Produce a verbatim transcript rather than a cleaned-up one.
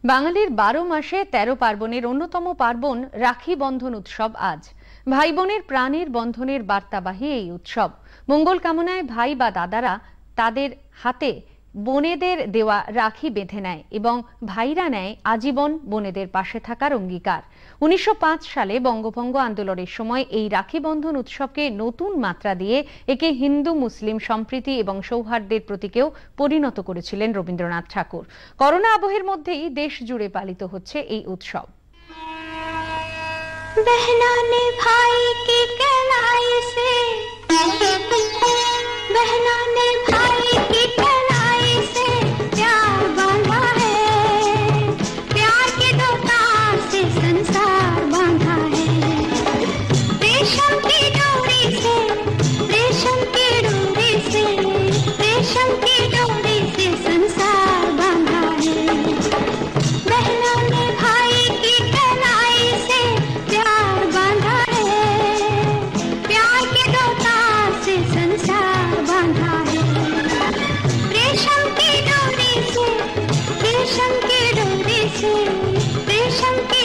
বাঙালির বারো মাসে তেরো পার্বণের অন্যতম পার্বণ রাখি বন্ধন উৎসব আজ। ভাই বোনের প্রাণের বন্ধনের বার্তাবাহী এই উৎসব মঙ্গল কামনায় ভাই বা দাদারা তাদের হাতে বোনেদের দেওয়া রাখি বেঁধে নেয় এবং ভাইরা নেয় আজীবন বোনেদের পাশে থাকার অঙ্গীকার। উনিশশো পাঁচ সালে বঙ্গভঙ্গ আন্দোলনের সময় এই রাখি বন্ধন উৎসবকে নতুন মাত্রা দিয়ে একে হিন্দু মুসলিম সম্প্রীতি এবং সৌহার্দ্যের প্রতীকেও পরিণত করেছিলেন রবীন্দ্রনাথ ঠাকুর। করোনা আবহের মধ্যেই দেশ জুড়ে পালিত হচ্ছে এই উৎসব। बहना ने भाई की कलाई से, बहना ने भाई की कलाई से प्यार बांधा है, प्यार के दो तार से संसार बांधा है। रेशम की डोरी से, रेशम की डोरी से, रेशम की डोरी से संसार बांधा है। बहना ने भाई की कलाई से प्यार बांधा है, प्यार के दो तार से संसार बांधा है। रेशम की डोरी से, रेशम की डोरी से, रेशम की